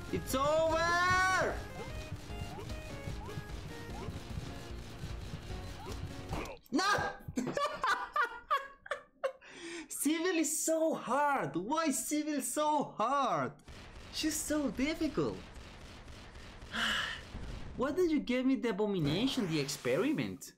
It's over! No! Civil is so hard! Why is Civil so hard? She's so difficult. Why did you give me the Abomination, the experiment?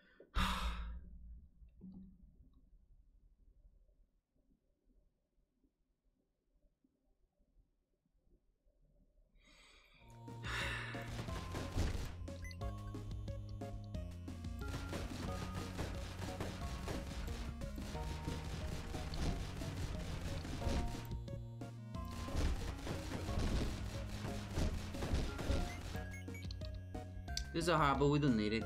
This is a hard, but we don't need it.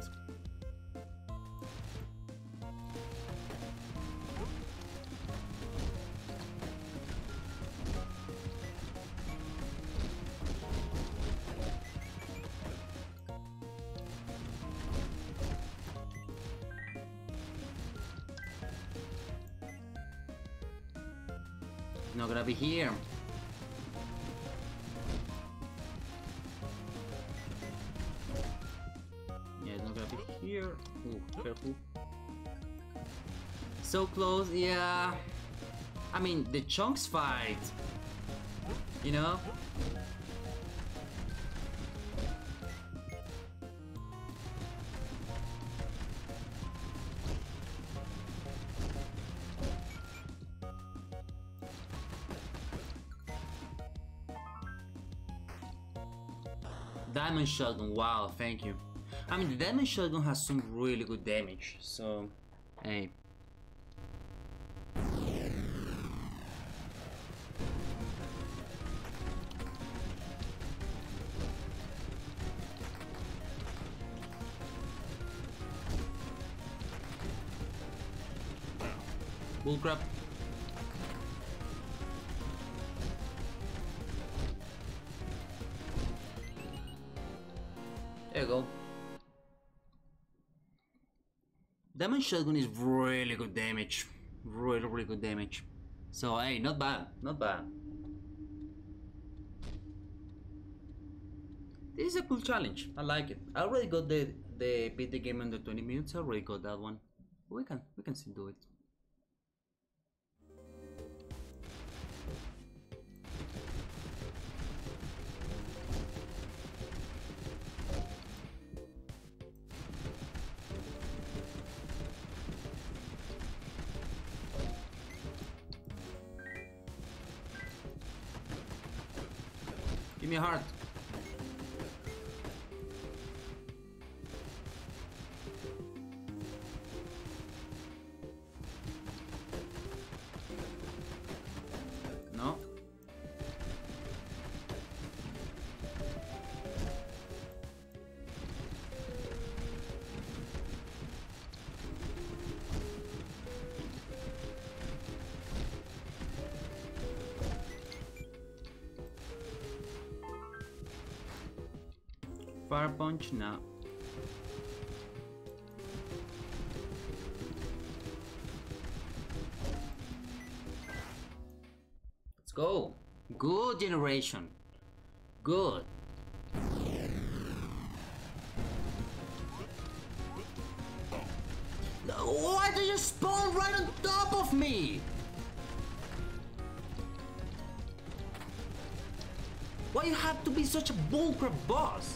Not gonna be here. Yeah, it's not gonna be here. Ooh, careful. So close, yeah. I mean, the chunks fight. You know? Diamond Shotgun, wow, thank you. I mean, the Diamond Shotgun has some really good damage, so hey. Bullcrap. There you go. Diamond Shotgun is really good damage. Really good damage. So hey, not bad. Not bad. This is a cool challenge. I like it. I already got the beat the game under 20 minutes. I already got that one. We can still do it. Give me a heart. No. Fire punch, no. Let's go. Good generation. Good. Why do you spawn right on top of me? Why you have to be such a bullcrap boss?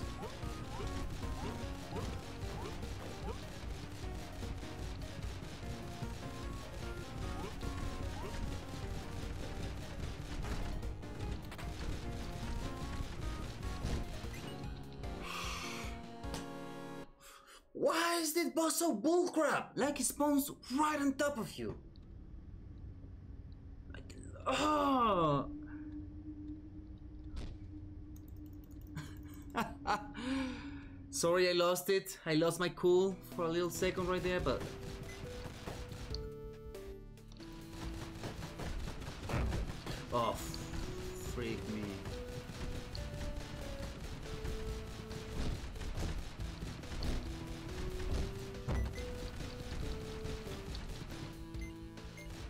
Why is this boss so bullcrap? Like he spawns right on top of you. Like, oh. Sorry I lost it. I lost my cool for a little second right there, but... Oh, freak me.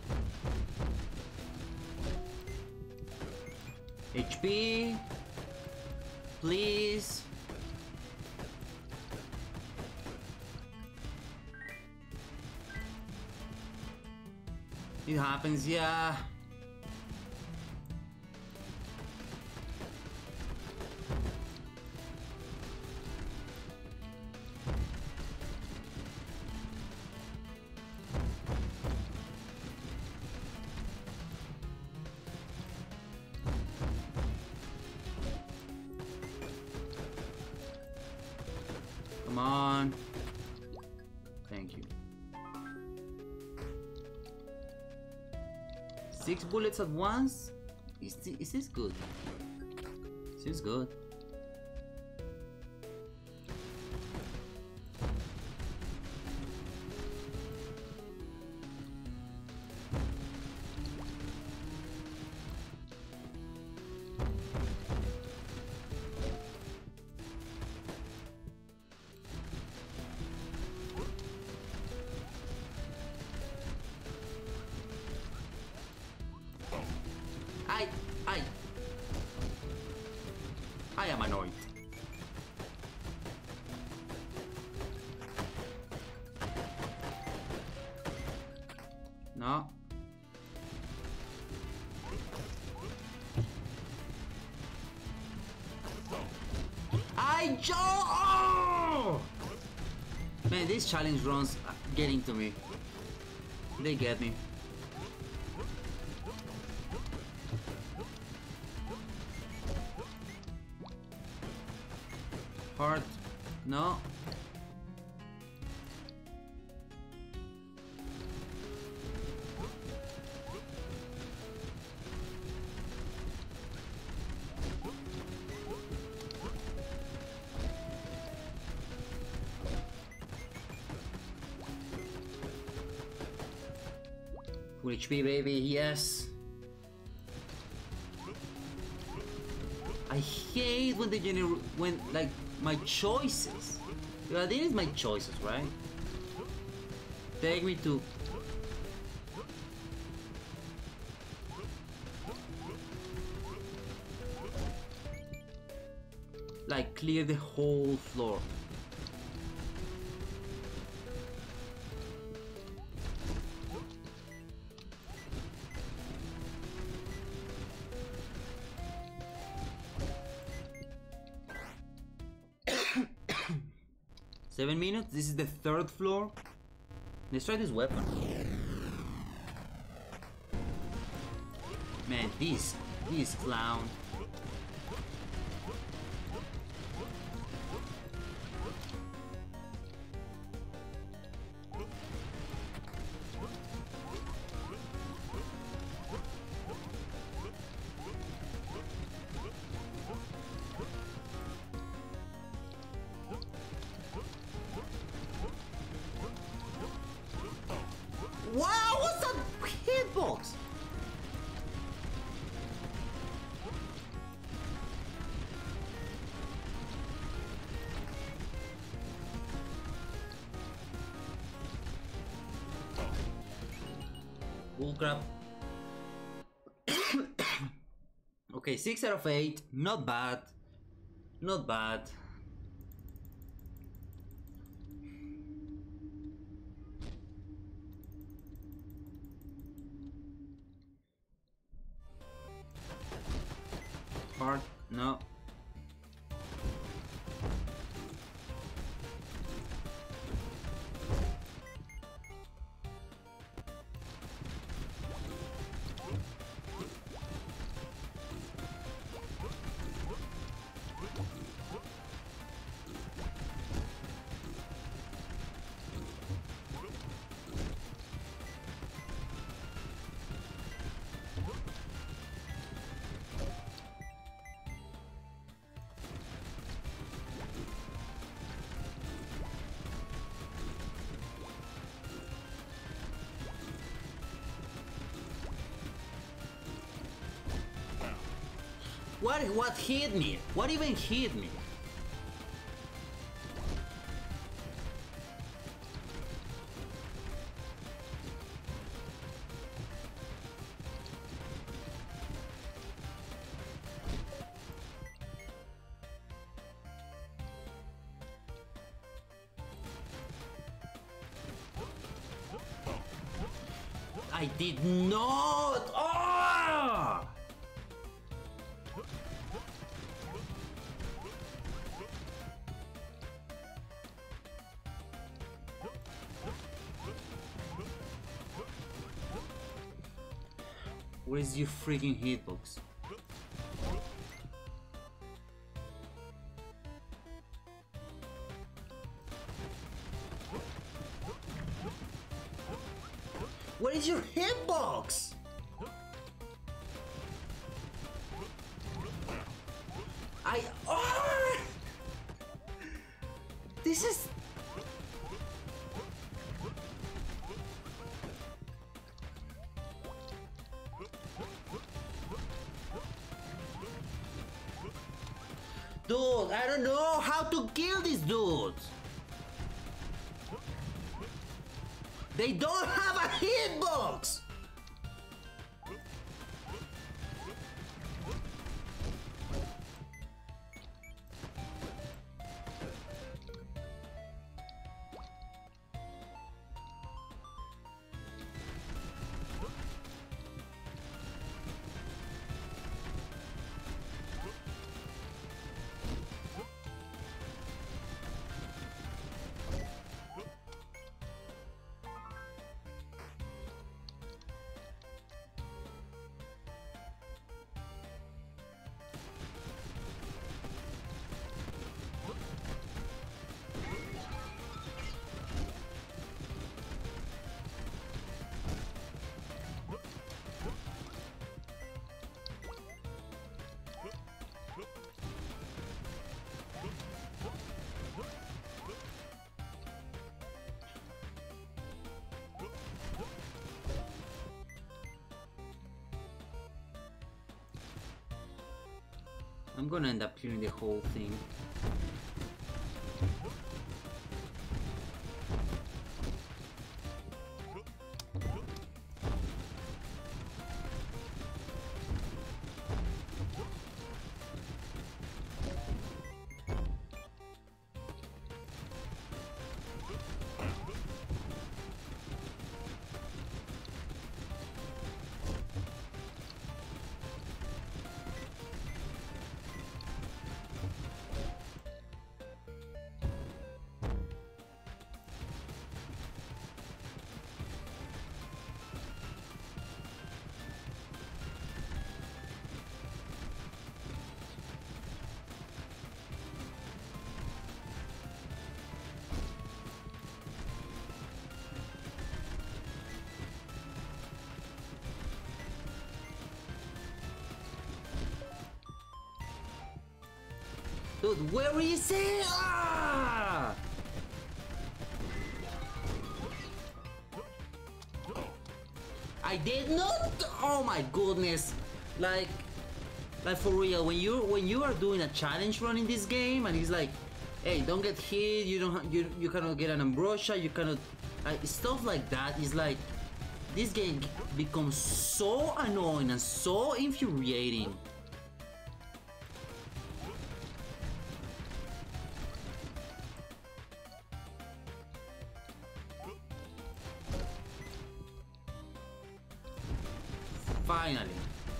HP. Please. It happens, yeah. Come on. Thank you. 6 bullets at once? Is this good? Seems good. I am annoyed. No. Oh! Man, these challenge runs are getting to me. They get me. Hard. No. Full HP, baby, yes. I hate when they generate like my choices. Yeah, this is my choices, right? Take me to like clear the whole floor. Seven minutes? This is the third floor? Let's try this weapon. Man, this clown. Wow, what's that hitbox? Bull crap. Okay, 6 out of 8. Not bad. Not bad. Hard? No. What hit me? What even hit me? I did not! Oh! Where's your freaking hitbox? What is your hitbox? Oh! This is... Dude, I don't know how to kill these dudes. They don't have a hitbox! I'm gonna end up clearing the whole thing. Dude, where is it? Ah! I did not. Oh my goodness! Like for real, when you are doing a challenge run in this game, and it's like, hey, don't get hit. You don't. You cannot get an ambrosia. You cannot. Stuff like that is like, this game becomes so annoying and so infuriating. Finally.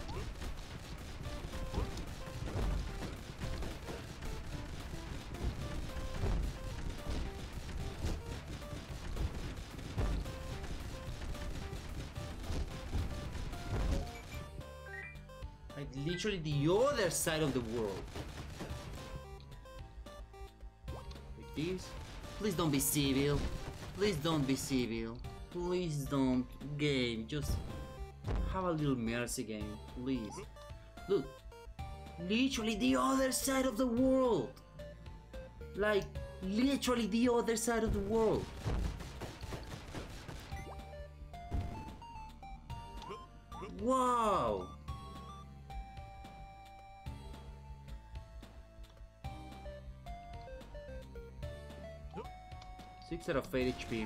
Like literally the other side of the world. Like this. Please don't be civil. Please don't be civil. Please don't. Game, just have a little mercy, game, please. Look, literally the other side of the world. Like, literally the other side of the world. Wow. 6 out of 8 HP.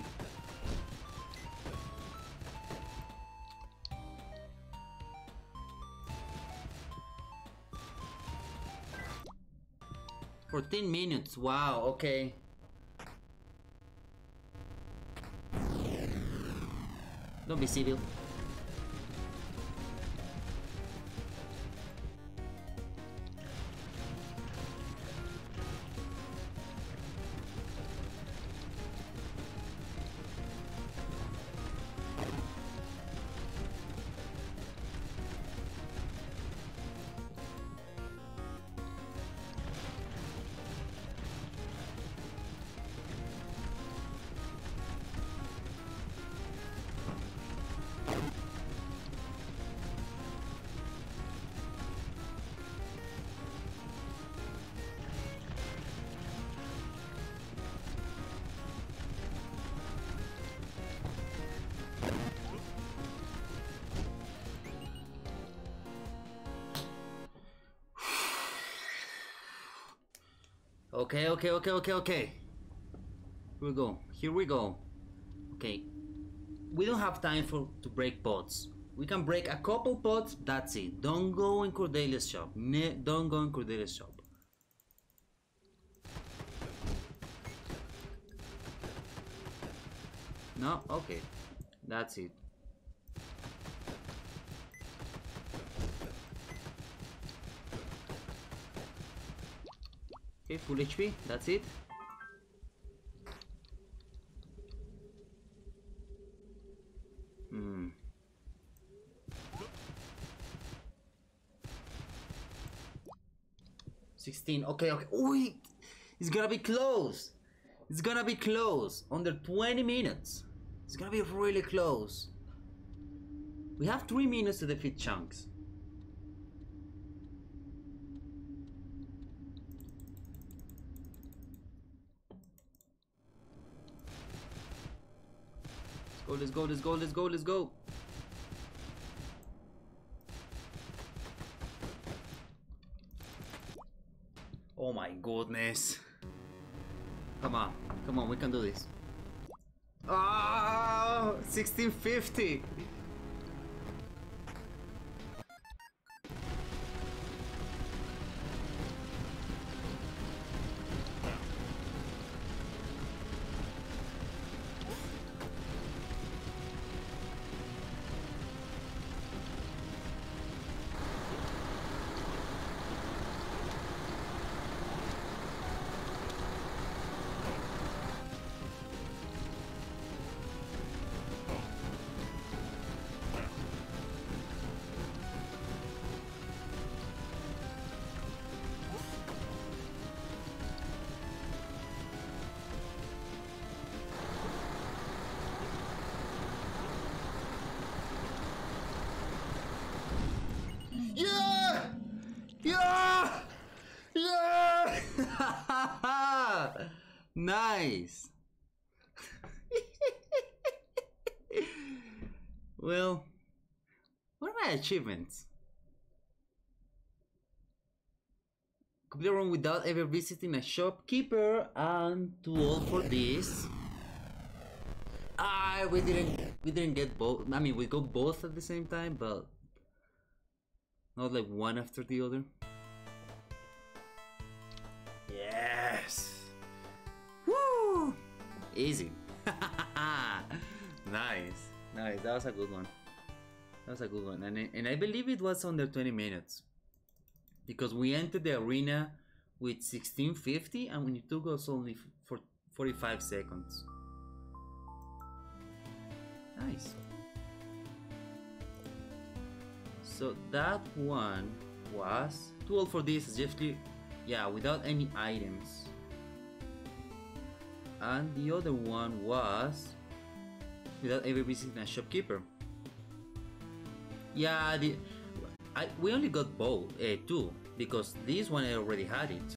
For 10 minutes, wow, okay. Don't be civil. Okay, okay, okay, okay, okay. Here we go. Here we go. Okay. We don't have time to break pots. We can break a couple pots, that's it. Don't go in Cordelia's shop. Don't go in Cordelia's shop. No? Okay. That's it. Okay, full HP. That's it. Hmm. $16. Okay, okay. Wait! It's gonna be close! It's gonna be close! Under 20 minutes! It's gonna be really close. We have 3 minutes to defeat Chunks. Let's go, let's go, let's go, let's go! Oh my goodness. Come on, we can do this. Ah, 1650. Yeah! Yeah! Yeah! Nice! Well, what are my achievements? Complete a run without ever visiting a shopkeeper and too old for this. Ah, we didn't get both. I mean, we got both at the same time, but not like one after the other. Yes! Woo! Easy. Nice. Nice. That was a good one. That was a good one. And I believe it was under 20 minutes. Because we entered the arena with 1650 and when it took us only for 45 seconds. Nice. So that one was too old for this, especially, yeah, without any items. And the other one was without ever visiting a shopkeeper. Yeah, we only got both, two, because this one I already had it.